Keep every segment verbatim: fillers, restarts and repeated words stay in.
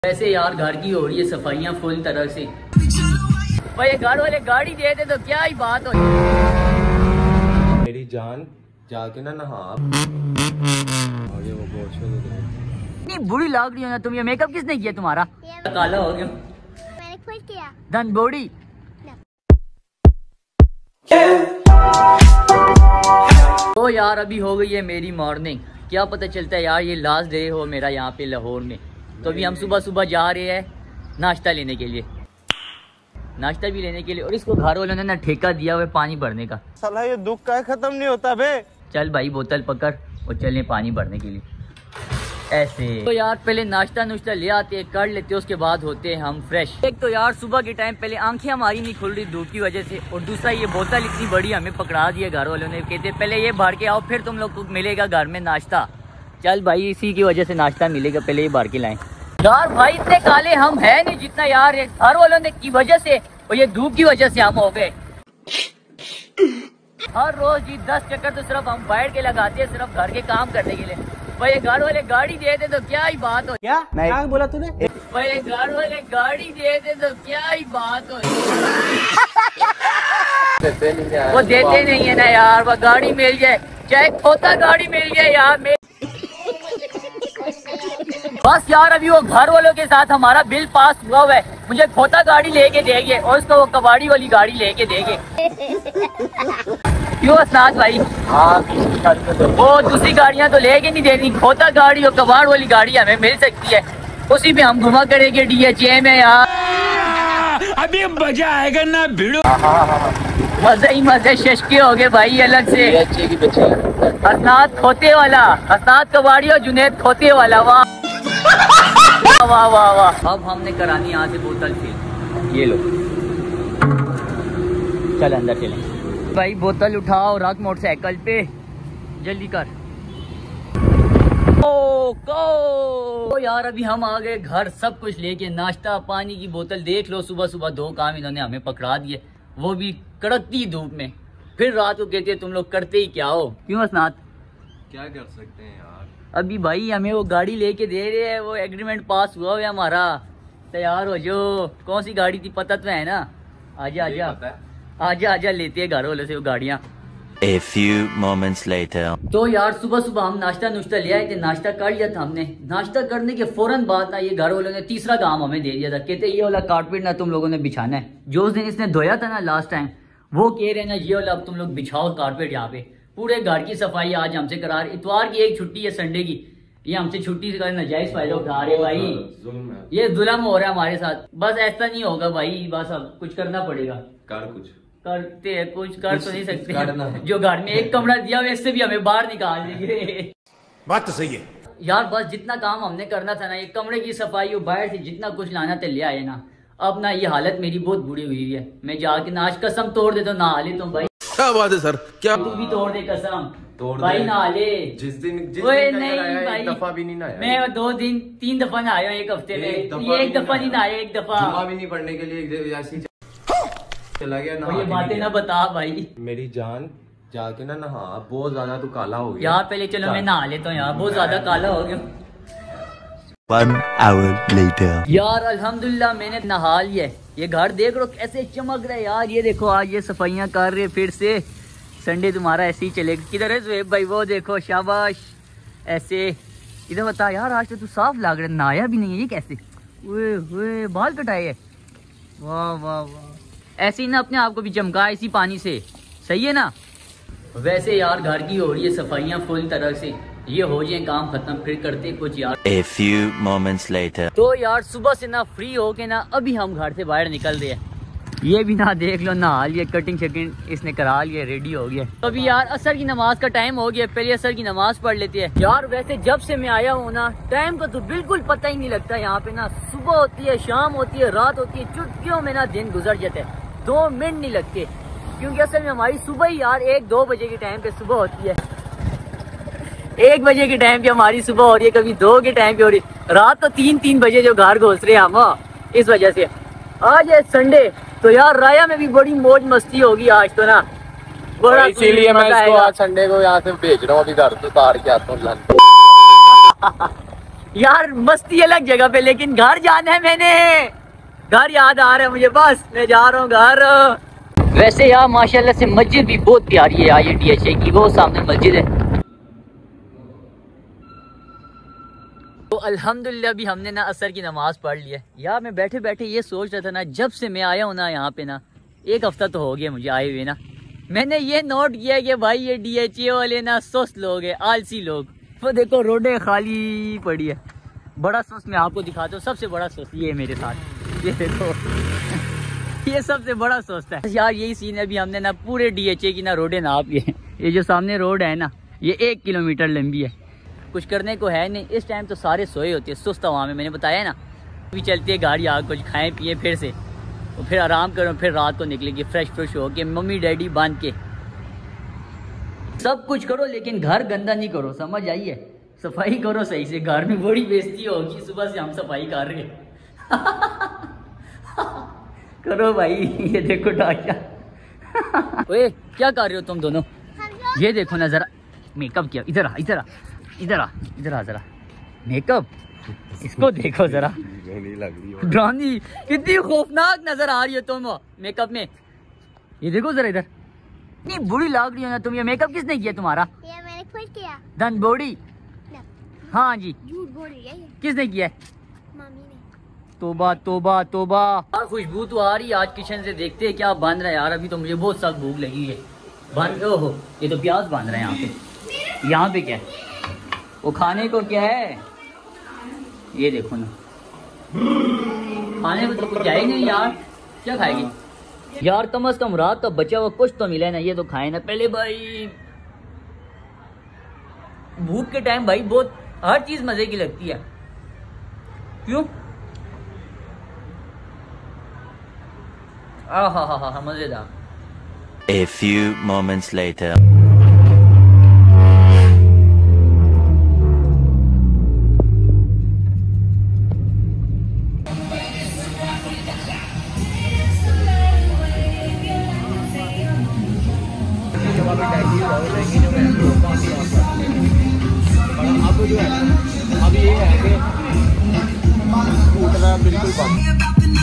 वैसे यार घर की हो रही है सफाइयाँ फुल तरह से। भाई घर वाले गाड़ी देते तो क्या ही बात हो। मेरी जान जाके ना नहा। आगे वो इतनी बुरी लग रही हो ना तुम। ये मेकअप किसने किया तुम्हारा? काला हो गया। मैंने खुद किया। धन बॉडी। तो यार अभी हो गई है मेरी मॉर्निंग। क्या पता चलता है यार ये लास्ट डे हो मेरा यहाँ पे लाहौर में। तो अभी हम सुबह सुबह जा रहे हैं नाश्ता लेने के लिए, नाश्ता भी लेने के लिए। और इसको घर वालों ने ना ठेका दिया हुआ है पानी भरने का। साला ये दुख का खत्म नहीं होता बे। चल भाई बोतल पकड़ और चलने पानी भरने के लिए ऐसे। तो यार पहले नाश्ता नुश्ता ले आते हैं, कर लेते हैं, उसके बाद होते हैं हम फ्रेश। एक तो यार सुबह के टाइम पहले आंखें हमारी नहीं खुल रही धूप की वजह से, और दूसरा ये बोतल इतनी बड़ी हमें पकड़ा दी है घर वालों ने। कहते पहले ये भर के आओ फिर तुम लोग को मिलेगा घर में नाश्ता। चल भाई इसी की वजह से नाश्ता मिलेगा, पहले ये भर के लाएं। यार भाई इतने काले हम है नहीं जितना यार घर वालों ने की वजह से और ये धूप की वजह से हम हो गए। हर रोज जी दस चक्कर तो सिर्फ हम बैठ के लगाते हैं सिर्फ घर के काम करने के लिए। भाई घर वाले गाड़ी देते तो क्या ही बात हो। क्या क्या बोला तूने? भाई घर वाले गाड़ी देते तो क्या ही बात हो। वो देते नहीं है ना यार। वो गाड़ी मिल जाए चाहे खोता गाड़ी मिल जाए यार। बस यार अभी वो घर वालों के साथ हमारा बिल पास हुआ हुआ है। मुझे खोता गाड़ी लेके देंगे और उसको वो कबाड़ी वाली गाड़ी लेके देंगे। क्यों असनाद भाई? हाँ वो दूसरी गाड़ियाँ तो लेके नहीं देनी, खोता गाड़ी और कबाड़ वाली गाड़ी हमें मिल सकती है। उसी पे हम घुमा करेंगे डी एच ए में यार। अभी मजा आएगा ना भिड़ो। मजा ही मजे शशके हो गए भाई अलग से। असनाद खोते वाला, असनाद कबाड़ी और जुनेद खोते वाला। वाह वाह वाह वाह। अब हमने करानी यहाँ से बोतल फिल। ये लो चल अंदर चले भाई। बोतल उठाओ रख मोटरसाइकिल पे जल्दी कर। ओ को तो यार अभी हम आ गए घर, सब कुछ लेके नाश्ता पानी की बोतल देख लो। सुबह सुबह दो काम इन्होंने हमें पकड़ा दिए, वो भी कड़कती धूप में। फिर रात को कहते तुम लोग करते ही क्या हो। क्यों असनाद? क्या कर सकते हैं यार। अभी भाई हमें वो गाड़ी लेके दे रहे हैं, वो एग्रीमेंट पास हुआ है हमारा। तैयार हो जो। कौन सी गाड़ी थी पता तो है ना? आजा आजा आजा आजा लेते हैं घर वालों से वो गाड़ियाँ। A few moments later. तो यार सुबह सुबह हम नाश्ता नुश्ता ले आए थे, नाश्ता कर लिया था हमने। नाश्ता करने के फौरन बाद ना ये घर वालों ने तीसरा काम हमें दे दिया था। कहते ये वाला कारपेट ना तुम लोगों ने बिछाना है। जो उस दिन इसने धोया था ना लास्ट टाइम, वो कह रहे ना ये वाला अब तुम लोग बिछाओ कारपेट यहाँ पे। पूरे घर की सफाई आज हमसे करा रहे। इतवार की एक छुट्टी है संडे की, ये हमसे छुट्टी का नाजायज फायदा उठा रहे भाई। ये जुल्म हो रहा है हमारे साथ। बस ऐसा नहीं होगा भाई, बस अब कुछ करना पड़ेगा। कर कुछ करते हैं, कुछ कर तो नहीं सकते। जो घर में एक कमरा दिया हुआ इससे भी हमें बाहर निकाल देंगे। बात तो सही है यार। बस जितना काम हमने करना था ना, एक कमरे की सफाई और बाहर से जितना कुछ लाना था ले आए ना। अब ना ये हालत मेरी बहुत बुरी हुई है। मैं जाके ना आज कसम तोड़ देता हूँ नहा ले तुम भाई। क्या बात है सर? क्या तू भी तोड़ दे कसम तोड़ भाई दे। नहा ले। जिस दिन जिस ओए दिन नहीं आया, भाई एक दफा भी नहीं नहाया। मैं दो दिन तीन दफा नहाया हूँ एक हफ्ते में। ये एक दफा नहीं नहाया, एक दफा जुम्मा भी नहीं पढ़ने के लिए ऐसी चला गया ना। ये बातें ना बता भाई। मेरी जान जाके ना नहा। बहुत ज्यादा तू काला हो गया यार पहले चलो मैं नहा लेता हूँ यार, बहुत ज्यादा काला हो गया। One hour later. यार अल्हम्दुलिल्लाह मैंने नहा लिया। ये घर देख लो कैसे चमक रहा है यार। ये देखो आज ये सफाइयाँ कर रहे फिर से। संडे तुम्हारा ऐसे ही चलेगा। किधर है जुएब भाई? वो देखो शाबाश ऐसे। इधर बता यार आज तो तू साफ लग रहा है, नहाया भी नहीं है। ये कैसे? ओए ओए बाल कटाए है। वाह वाह वाह। ऐसे ही ना अपने आप को भी चमका इसी पानी से, सही है ना? वैसे यार घर की हो रही है सफाइयाँ फुल तरह से। ये हो जाए काम खत्म फिर करते कुछ यार। A few moments later. तो यार सुबह से ना फ्री हो के ना अभी हम घर से बाहर निकल रहे हैं। ये भी ना देख लो नहा लिया, कटिंग शटिंग इसने करा लिया, रेडी हो गया। तो अभी यार असर की नमाज का टाइम हो गया, पहले असर की नमाज पढ़ लेते हैं। यार वैसे जब से मैं आया हूँ ना टाइम का तो बिल्कुल पता ही नहीं लगता। यहाँ पे ना सुबह होती है, शाम होती है, रात होती है, चुटकियों में ना दिन गुजर जाता है। दो मिनट नहीं लगते क्योंकि असल में हमारी सुबह ही यार एक दो बजे के टाइम पे सुबह होती है। एक बजे के टाइम पे हमारी सुबह हो रही है, कभी दो के टाइम पे हो रही है। रात तो तीन तीन बजे जो घर घुस रहे हैं हम, इस वजह से। आज है संडे तो यार राया में भी बड़ी मौज मस्ती होगी आज तो ना बड़ा। इसीलिए मैं इसको आज संडे को यहाँ से भेज रहा हूँ। अभी घर से उतार के आता हूँ। यार मस्ती अलग जगह पे, लेकिन घर जाना है मैंने, घर याद आ रहा है मुझे, बस मैं जा रहा हूँ घर। वैसे यार माशाल्लाह से मस्जिद भी बहुत प्यारी है यार, ये डी एच ए की वो सामने मस्जिद है। तो अल्हम्दुलिल्लाह भी हमने ना असर की नमाज पढ़ ली है। यार मैं बैठे बैठे ये सोच रहा था ना, जब से मैं आया हूँ ना यहाँ पे ना, एक हफ्ता तो हो गया मुझे आए हुए ना, मैंने ये नोट किया कि भाई ये डी एच ए वाले ना सुस्त लोग है, आलसी लोग। तो देखो रोडें खाली पड़ी है। बड़ा सुस्त मैं आपको दिखाता हूँ, सबसे बड़ा सुस्त ये है मेरे साथ, ये देखो ये सबसे बड़ा सुस्त है यार। यही सीन है, अभी हमने ना पूरे डी एच ए की ना रोडें नाप लिए। ये जो सामने रोड है ना, ये एक किलोमीटर लंबी है। कुछ करने को है नहीं, इस टाइम तो सारे सोए होते हैं, सुस्त हवा में, मैंने बताया ना। अभी चलती है गाड़ी, आग कुछ खाएं पिए फिर से, तो फिर आराम करो, फिर रात को निकलेगी फ्रेश फ्रेश हो के, मम्मी डैडी बांध के। सब कुछ करो लेकिन घर गंदा नहीं करो, समझ आइए, सफाई करो सही से। घर में बड़ी बेइज्जती होगी, सुबह से हम सफाई कर रहे हैं करो भाई। ये देखो डाकिया ओए क्या कर रहे हो तुम दोनों? ये देखो ना जरा, मेकअप किया, इधर आ इधर आ इधर आ इधर आ जरा, मेकअप इसको देखो जरा, ड्रानी कितनी खौफनाक नजर आ रही है तुम मेकअप में। ये देखो जरा इधर, इतनी बुरी लग रही हो ना तुम। ये मेकअप किसने किया तुम्हारा? ये मैंने खुद किया। Done body? हाँ जी। झूठ बोल रही है ये। किसने किया है? मम्मी ने। तोबा तोबा तोबा। यार खुशबू तो आ रही है, आज किचन से देखते हैं क्या बन रहा है यार। अभी तो मुझे बहुत सख्त भूख लगी है। बन ओहो, ये तो प्याज बन रहा है यहाँ पे। यहाँ पे क्या है वो खाने को क्या है? ये देखो ना, खाने को तो कुछ है नहीं यार, क्या खाएगी यार? कम अज कम रात का बचा हुआ कुछ तो मिला है ना, ये तो खाए ना पहले भाई। भूख के टाइम भाई बहुत हर चीज मजे की लगती है, क्यों? आ हा हा हा मजेदार। A few moments later. अब जो है अब ये है कि उठना बिल्कुल बंद।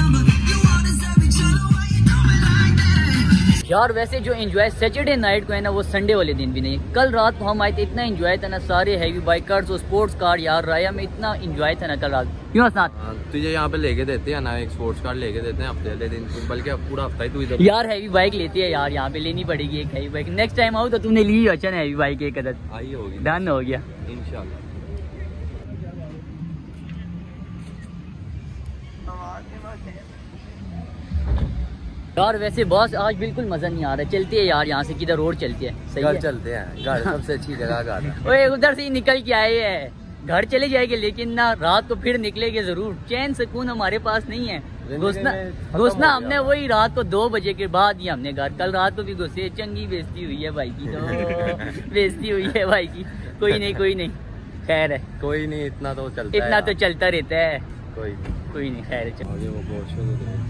यार वैसे जो एंजॉय सैटरडे नाइट को है ना, वो संडे वाले दिन भी नहीं। कल रात को हम आए थे, इतना एंजॉय था ना, सारे हैवी बाइकर्स और स्पोर्ट्स कार यार, राया में इतना एंजॉय था ना कल रात। क्यों साथ तुझे यहाँ पे लेके देते हैं ना, एक स्पोर्ट्स कार लेके देते हैं हफ्ते वाले दिन, बल्कि पूरा हफ्ता ही तू इधर। यार हैवी बाइक लेती है यार, यहाँ पे लेनी पड़ेगी एक हैवी बाइक। नेक्स्ट टाइम आओ तो तूने ली अच्छा ना हैवी बाइक एक अदद। आई होगी, डन हो गया इंशाल्लाह। यार वैसे बॉस आज बिल्कुल मजा नहीं आ रहा। चलती है यार यहाँ से, किधर रोड चलती है? सही घर है? चलते हैं, घर सबसे अच्छी जगह घर। ओए उधर से ही निकल के आए हैं, घर चले जाएंगे, लेकिन ना रात को फिर निकलेंगे जरूर। चैन सुकून हमारे पास नहीं है। घुसना घुसना हमने वही रात को दो बजे के बाद ही हमने घर। कल रात को भी घुसे, चंगी बेइज्जती हुई है भाई की, तो बेइज्जती हुई है भाई की। कोई नहीं कोई नहीं, खैर है, कोई नहीं, इतना तो चलता इतना है तो चलता रहता है। कोई नहीं कोई नहीं, खैर है। आगे वो बहुत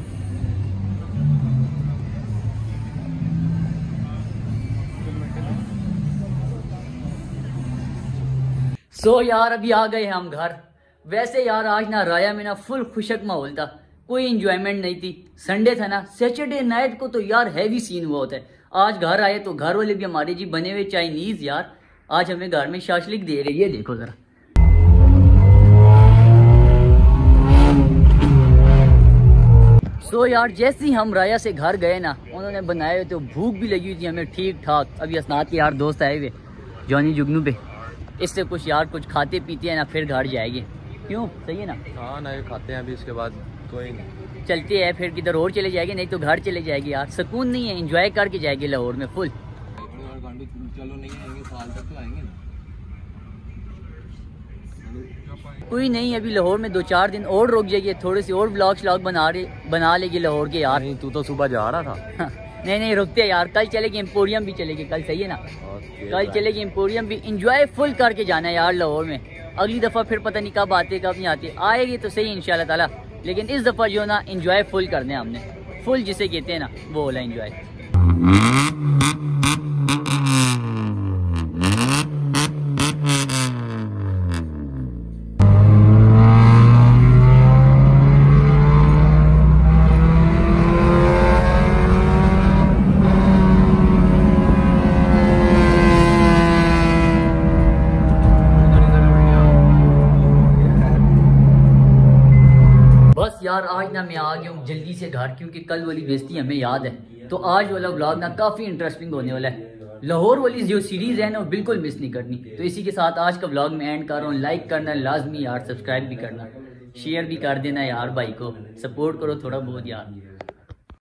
सो so, यार अभी आ गए हम घर। वैसे यार आज ना राया में ना फुल खुशक माहौल था, कोई इंजॉयमेंट नहीं थी। संडे था ना, सैटरडे नाइट को तो यार हैवी सीन हुआ होता है। आज घर आए तो घर वाले भी हमारे जी बने हुए चाइनीज यार, आज हमें घर में शाशलिक दे रही है, देखो जरा। सो so, यार जैसे ही हम राया से घर गए ना, उन्होंने बनाए हुए तो भूख भी लगी हुई थी हमें ठीक ठाक। अभी असनाद के यार दोस्त आए हुए जॉनी जुगनू पे, इससे कुछ यार कुछ खाते पीते हैं ना, फिर घर जाएंगे। क्यों, सही है ना? हाँ ना, खाते हैं अभी, इसके बाद कोई नहीं, चलते हैं फिर किधर और चले जाएंगे, नहीं तो घर चले जाएंगे यार। सुकून नहीं है, एंजॉय करके जाएंगे लाहौर में फुल। चलो नहीं आएंगे, साल तक तो आएंगे ना। कोई नहीं, अभी लाहौर में दो चार दिन और रुक जाइए, थोड़े से और ब्लॉग श्लॉग बना रहे बना लेंगे लाहौर के यार। नहीं, तू तो सुबह जा रहा था। नहीं नहीं रुकते यार, कल चलेगी एम्पोरियम भी चलेगी कल, सही है ना? कल चलेगी एम्पोरियम भी, इंजॉय फुल करके जाना है यार लाहौर में। अगली दफ़ा फिर पता नहीं कब आते कब नहीं आते, आएगी तो सही इंशाल्लाह ताला, लेकिन इस दफ़ा जो ना इंजॉय फुल करने हमने, फुल जिसे कहते हैं ना वो वाला इंजॉय। यार आज ना मैं आ गया हूँ जल्दी से घर, क्योंकि कल वाली बेइज्जती हमें याद है। तो आज वाला व्लॉग ना काफ़ी इंटरेस्टिंग होने वाला है। लाहौर वाली जो सीरीज़ है ना वो बिल्कुल मिस नहीं करनी। तो इसी के साथ आज का व्लॉग मैं एंड कर रहा हूँ। लाइक करना लाजमी यार, सब्सक्राइब भी करना, शेयर भी कर देना यार, भाई को सपोर्ट करो थोड़ा बहुत यार।